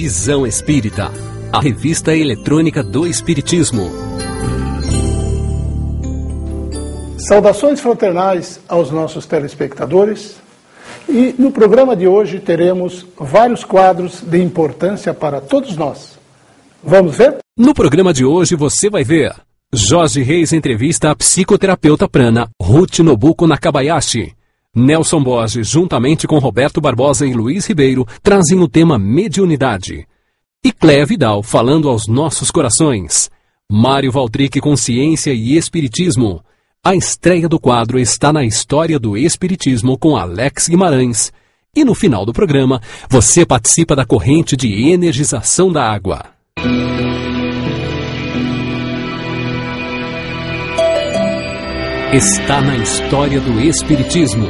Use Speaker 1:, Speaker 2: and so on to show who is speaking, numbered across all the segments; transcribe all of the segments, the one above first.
Speaker 1: Visão Espírita, a revista eletrônica do Espiritismo.
Speaker 2: Saudações fraternais aos nossos telespectadores. E no programa de hoje teremos vários quadros de importância para todos nós. Vamos ver?
Speaker 1: No programa de hoje você vai ver: Jorge Reis entrevista a psicoterapeuta prana Ruth Nobuko Nakabayashi. Nelson Borges, juntamente com Roberto Barbosa e Luiz Ribeiro, trazem o tema mediunidade. E Cléia Vidal falando aos nossos corações. Mário Valtric com ciência e espiritismo. A estreia do quadro está na História do Espiritismo com Alex Guimarães. E no final do programa, você participa da corrente de energização da água. Está na História do Espiritismo.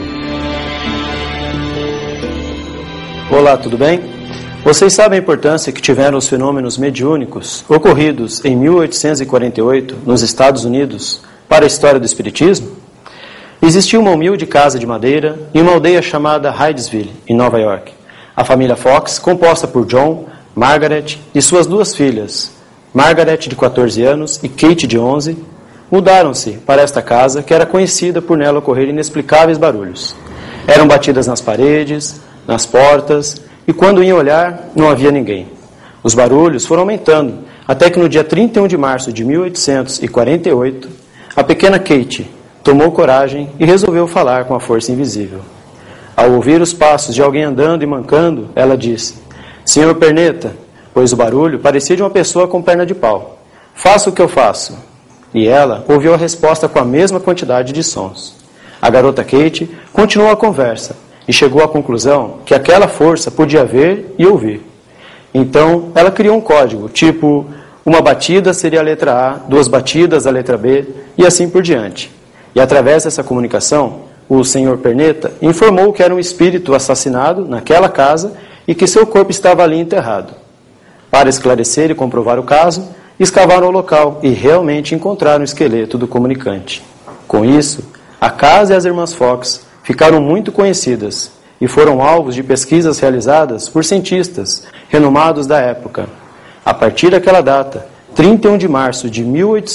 Speaker 3: Olá, tudo bem? Vocês sabem a importância que tiveram os fenômenos mediúnicos ocorridos em 1848 nos Estados Unidos para a história do Espiritismo? Existia uma humilde casa de madeira em uma aldeia chamada Hydesville, em Nova York. A família Fox, composta por John, Margaret e suas duas filhas, Margaret, de 14 anos, e Kate, de 11, mudaram-se para esta casa que era conhecida por nela ocorrer inexplicáveis barulhos. Eram batidas nas paredes, nas portas, e quando iam olhar, não havia ninguém. Os barulhos foram aumentando, até que no dia 31 de março de 1848, a pequena Kate tomou coragem e resolveu falar com a força invisível. Ao ouvir os passos de alguém andando e mancando, ela disse: "Senhor Perneta", pois o barulho parecia de uma pessoa com perna de pau, "faça o que eu faço." E ela ouviu a resposta com a mesma quantidade de sons. A garota Kate continuou a conversa e chegou à conclusão que aquela força podia ver e ouvir. Então, ela criou um código, tipo, uma batida seria a letra A, duas batidas a letra B, e assim por diante. E através dessa comunicação, o senhor Perneta informou que era um espírito assassinado naquela casa e que seu corpo estava ali enterrado. Para esclarecer e comprovar o caso, escavaram o local e realmente encontraram o esqueleto do comunicante. Com isso, a casa e as irmãs Fox ficaram muito conhecidas e foram alvos de pesquisas realizadas por cientistas renomados da época. A partir daquela data, 31 de março de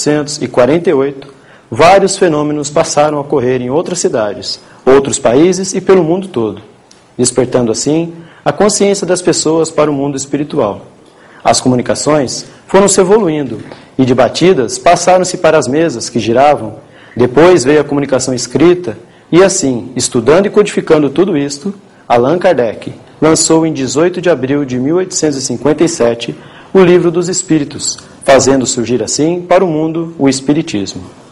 Speaker 3: 1848, vários fenômenos passaram a ocorrer em outras cidades, outros países e pelo mundo todo, despertando assim a consciência das pessoas para o mundo espiritual. As comunicações foram se evoluindo e de batidas passaram-se para as mesas que giravam, depois veio a comunicação escrita. E assim, estudando e codificando tudo isto, Allan Kardec lançou em 18 de abril de 1857 o Livro dos Espíritos, fazendo surgir assim para o mundo o Espiritismo.